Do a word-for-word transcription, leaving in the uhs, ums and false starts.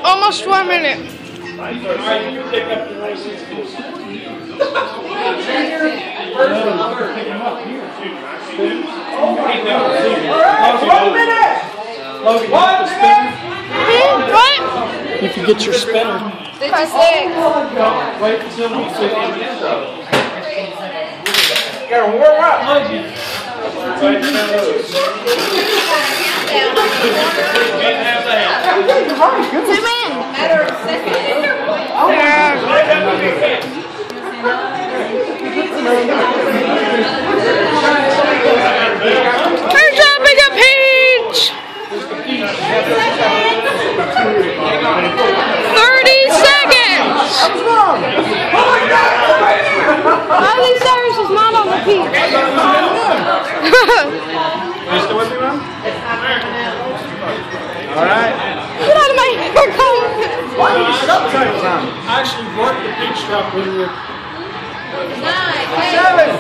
almost one minute. One minute! Logan, One minute! Hmm, what? if you get your spinner. fifty-six. Wait until we see. Gotta warm up. Logan. Zoom in. We're dropping a peach. Thirty seconds. Miley Cyrus is not on the peach. You still with me, Mom? Alright. Get out of my hair, Colin. Why are you subtitles on? I actually worked the peach drop when we were. Seven,